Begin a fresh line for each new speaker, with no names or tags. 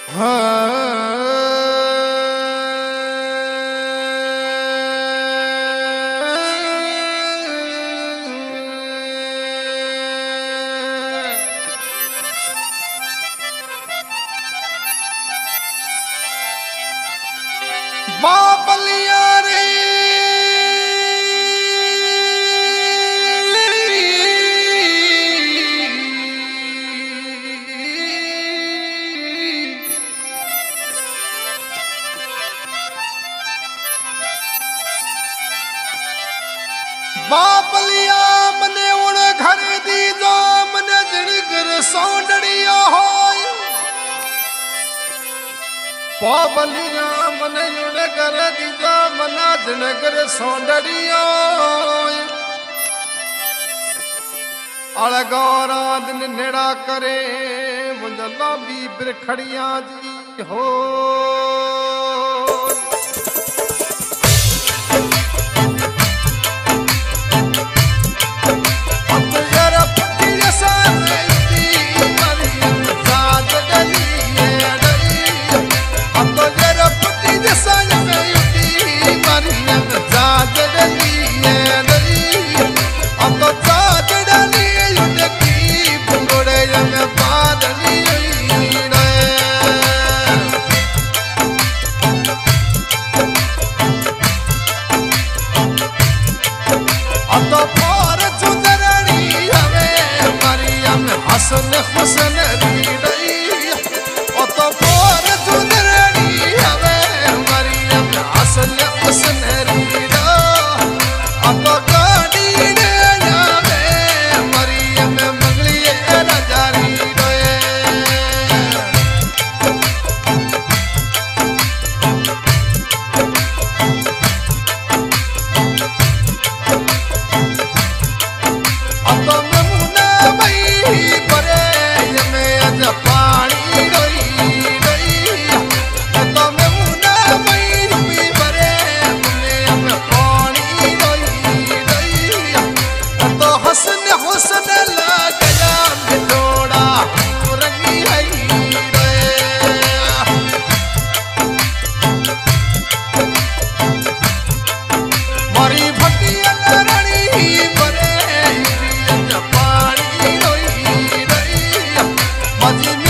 बाबलिया रे बाबलिया मने उण घर दी जो मने जिणकर सौंदड़िया होय बाबलिया मने उण घर दी जो मना जिणकर सौंदड़िया अलगौरा दिन नेड़ा करे मुंहिंजा लांबी बिरखड़िया जी हो हसन हुसन री रही ओ तो बोर जुनरनी हवे मरियम हसन हुसन री रो ओ तो गाड़ी ने जावे मरियम मंगली राजा री रोए ओ तो नमूना भई पानी रोई रोई तो मैं मुना मई भी भरे मुने पानी रोई रोई तो हसन हुसन लगया बिलोड़ा रंगी है मारी भटिया रानी बरे पानी रोई रोई